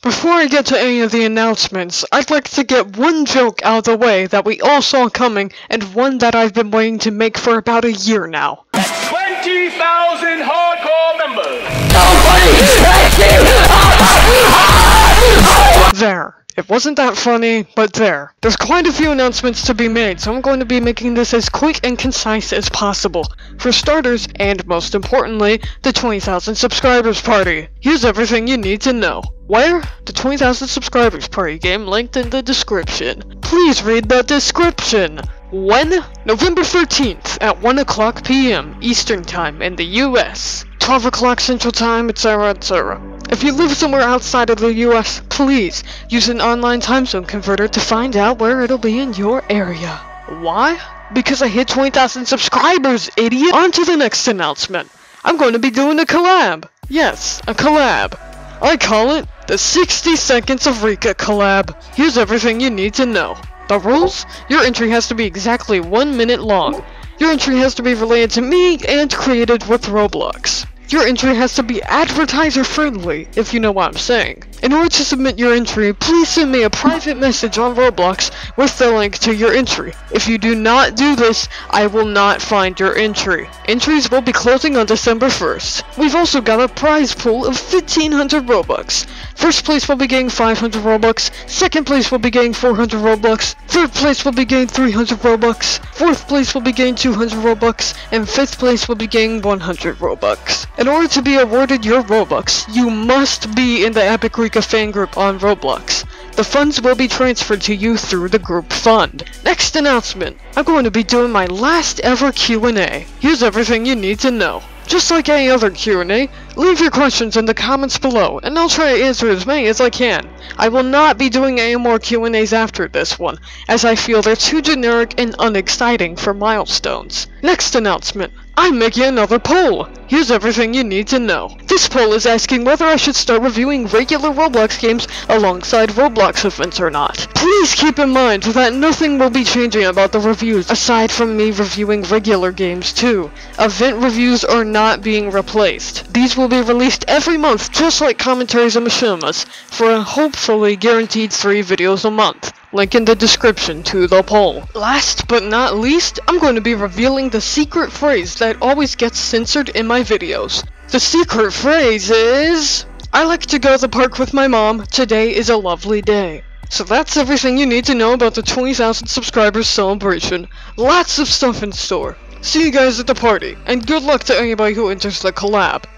Before I get to any of the announcements, I'd like to get one joke out of the way that we all saw coming, and one that I've been waiting to make for about a year now. 20,000 hardcore members! There. It wasn't that funny, but there. There's quite a few announcements to be made, so I'm going to be making this as quick and concise as possible. For starters, and most importantly, the 20,000 subscribers party. Here's everything you need to know. Where? The 20,000 subscribers party game linked in the description. Please read the description. When? November 13th at 1 o'clock p.m. Eastern Time in the US. 12 o'clock Central Time, etc., etc. If you live somewhere outside of the US, please use an online time zone converter to find out where it'll be in your area. Why? Because I hit 20,000 subscribers, idiot! On to the next announcement. I'm going to be doing a collab. Yes, a collab. I call it the 60 Seconds of Rika collab. Here's everything you need to know. The rules? Your entry has to be exactly 1 minute long. Your entry has to be related to me and created with Roblox. Your entry has to be advertiser friendly, if you know what I'm saying. In order to submit your entry, please send me a private message on Roblox with the link to your entry. If you do not do this, I will not find your entry. Entries will be closing on December 1st. We've also got a prize pool of 1,500 Robux. First place will be getting 500 Robux, second place will be getting 400 Robux, third place will be getting 300 Robux, fourth place will be getting 200 Robux, and fifth place will be getting 100 Robux. In order to be awarded your Robux, you must be in the Epic Rika fan group on Roblox. The funds will be transferred to you through the group fund. Next announcement, I'm going to be doing my last ever Q&A. Here's everything you need to know. Just like any other Q&A, leave your questions in the comments below, and I'll try to answer as many as I can. I will not be doing any more Q&As after this one, as I feel they're too generic and unexciting for milestones. Next announcement, I'm making another poll. Here's everything you need to know. This poll is asking whether I should start reviewing regular Roblox games alongside Roblox events or not. Please keep in mind that nothing will be changing about the reviews aside from me reviewing regular games too. Event reviews are not being replaced. These will be released every month just like commentaries and machinimas for a hopefully guaranteed 3 videos a month. Link in the description to the poll. Last but not least, I'm going to be revealing the secret phrase that always gets censored in my videos. The secret phrase is... I like to go to the park with my mom. Today is a lovely day. So that's everything you need to know about the 20,000 subscribers celebration. Lots of stuff in store. See you guys at the party, and good luck to anybody who enters the collab.